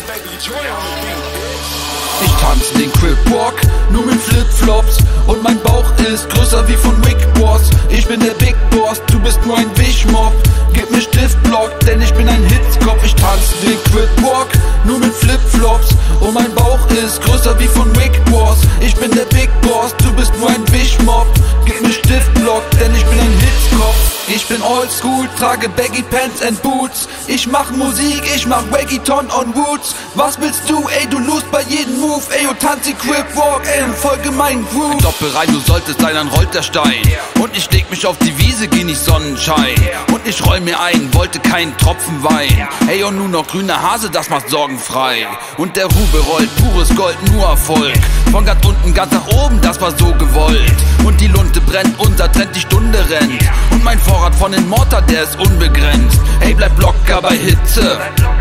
Ich tanze den Cripwalk, nur mit Flipflops und mein Bauch ist größer wie von Rick Ross. Ich bin der Big Boss, du bist nur ein Wischmob. Gib mir Stiftblock, denn ich bin ein Hitzkopf. Ich tanze den Cripwalk, nur mit Flipflops und mein Bauch ist größer wie von Rick Ross. Ich bin der Big Boss, du bist nur ein Wischmob. Gib mir Stiftblock, denn ich bin ein Hitzkopf. Ich bin oldschool, trage Baggy Pants and Boots. Ich mach Musik, ich mach Reggaeton on Roots. Was willst du, ey, du lust bei jedem Move. Ey, und tanzi Cripwalk, ey, und folge meinen Groove. Ein Doppelrein, du solltest sein, dann rollt der Stein. Und ich leg mich auf die Wiese, genieß Sonnenschein. Und ich roll mir ein, wollte keinen Tropfen Wein. Ey, und nun noch grüner Hase, das macht sorgenfrei. Und der Rube rollt, pures Gold, nur Erfolg. Von ganz unten, ganz nach oben, das war so gewollt. Und die Lunte brennt, unser Trend, die Stunde rennt. Und mein Vorrat von den Mortar, der ist unbegrenzt. Ey, bleib locker bei Hitze.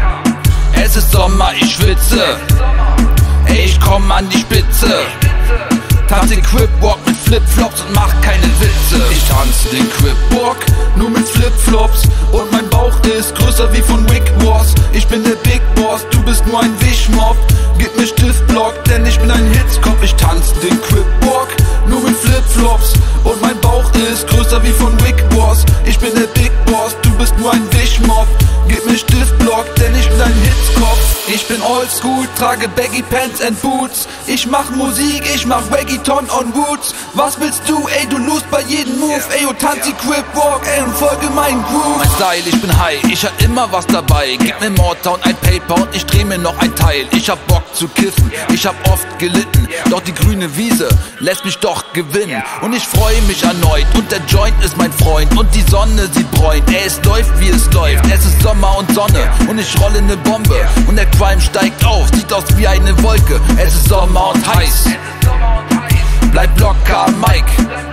Es ist Sommer, ich schwitze. Ey, ich komm an die Spitze. Tanze den Cripwalk mit Flipflops und mach keine Witze. Ich tanze den Cripwalk, nur mit Flipflops und mein Bauch ist größer wie von Rick Ross. Ich bin der Big Boss, du bist nur ein Wischmob. Gib mir Stiftblock, denn ich bin ein Hitzkopf. Ich tanze den Cripwalk, nur mit Flipflops und mein Bauch ist größer wie von Rick Ross. Ich bin der Big Boss, du bist nur ein Wischmob. Gib mir Stiftblock, denn ich bin ein Hitzkopf. Ich bin oldschool, trage Baggy Pants and Boots. Ich mach Musik, ich mach Reggaeton on Roots. Was willst du, ey, du lust bei jedem Move. Ey, und tanzi Cripwalk, ey, und folge meinen Groove. Mein Style, ich bin high, ich hab immer was dabei. Gib mir Mortar und ein Paper und ich dreh mir noch ein Teil. Ich hab Bock zu kiffen, ich hab oft gelitten. Doch die grüne Wiese lässt mich doch gewinnen. Und ich freue mich erneut und der Joint ist mein Freund. Und die Sonne, sie bräunt, ey, es läuft wie es läuft. Es ist Sommer und Sonne und ich rolle ne Bombe. Und der Crime steigt auf, sieht aus wie eine Wolke. Es ist Sommer und heiß, bleib locker, Mike.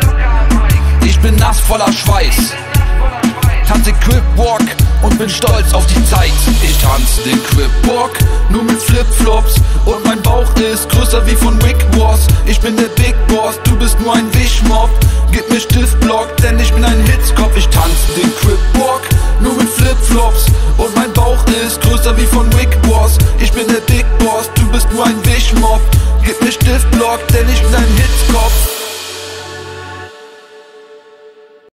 Ich bin nass voller Schweiß. Tanze Cripwalk und bin stolz auf die Zeit. Ich tanze den Cripwalk, nur mit Flipflops und mein Bauch ist größer wie von Rick Ross. Ich bin der Big Boss, du bist nur ein Wischmob. Gib mir Stiftblock, denn ich bin ein Hitzkopf. Ich tanze den Cripwalk, nur mit Flipflops und mein Bauch ist größer wie von Rick Ross. Ich bin der Big Boss, du bist nur ein Wischmob. Gib mir Stiftblock,